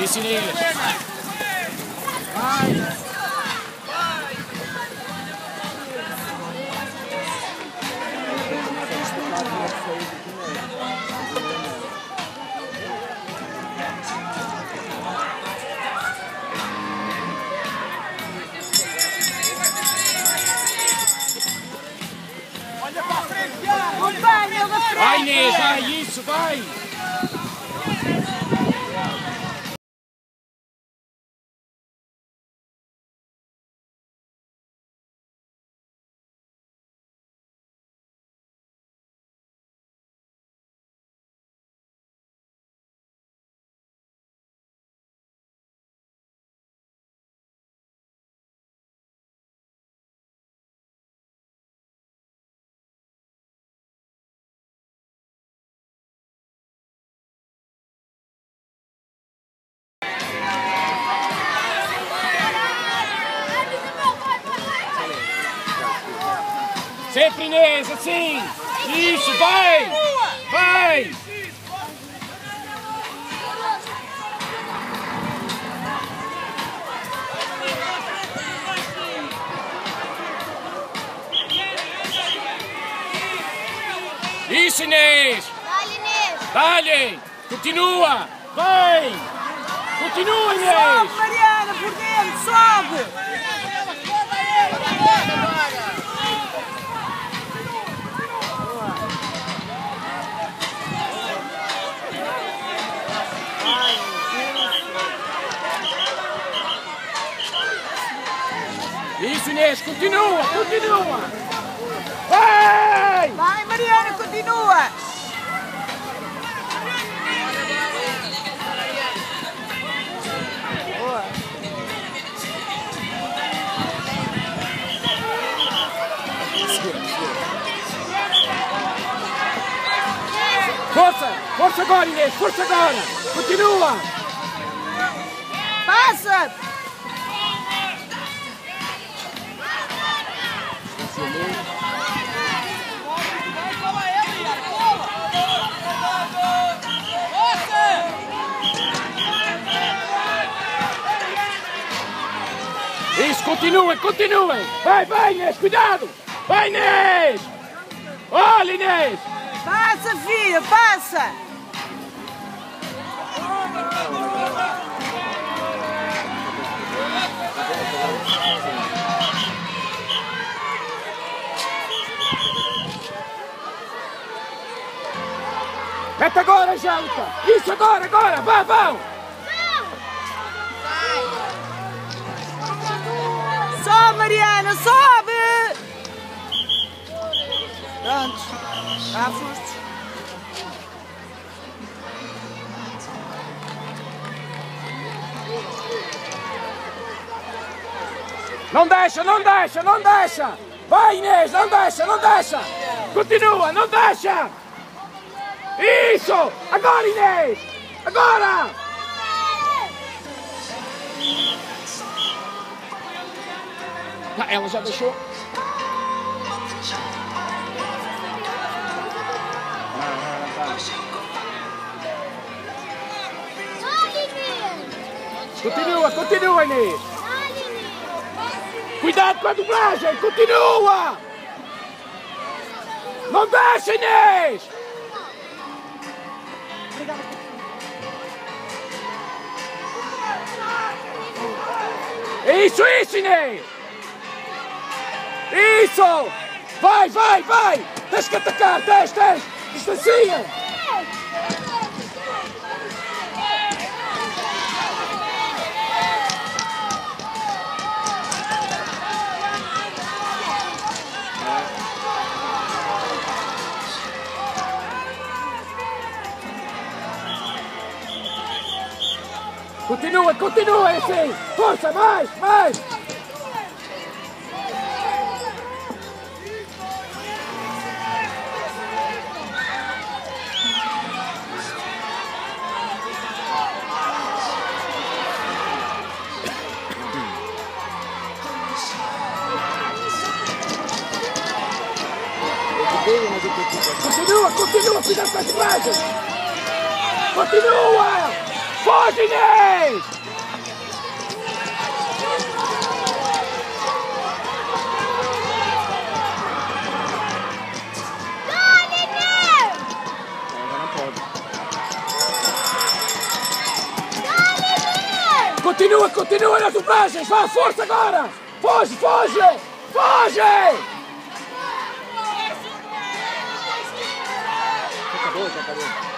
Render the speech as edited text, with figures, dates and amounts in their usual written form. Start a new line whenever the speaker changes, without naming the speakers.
Isso, Inês.
Olha para a frente, já!
Vai, Inês, vai, isso, vai! Sempre, Inês, assim! Isso, vai! Vai! Isso, Inês!
Dá-lhe, Inês!
Dá-lhe! Continua! Vai! Continua, Inês!
Sobe, Mariana, por dentro, sobe!
Isso, Inês, continua, continua! Vai!
Vai, Mariana, continua!
Força! Força agora, Inês! Força agora! Continua!
Passa!
Isso, continuem, continuem! Vai, vai, Inês, cuidado! Vai, Inês! Olha, Inês!
Passa, filha, passa!
Mete agora, Angélica! Isso, agora, agora! Vá, vão!
Sobe, Mariana, sobe! Pronto, já foste.
Não deixa, não deixa, não deixa! Vai, Inês, não deixa, não deixa! Continua, não deixa! Isso! Agora, Inês! Agora! Ah, ela já deixou? Continua, continua, Inês! Cuidado com a dublagem! Continua! Não deixa, Inês! Isso, isso, Inês! Isso! Vai, vai, vai! Tens que atacar, tens! Distancia! Continua, continua assim! Força, mais, mais! Continua, continua, cuidado com as imagens! Continua! Foge, Inês! Continua, continua nas dobragens, vá, força agora! Foge, foge! Foge!
Acabou, já acabou.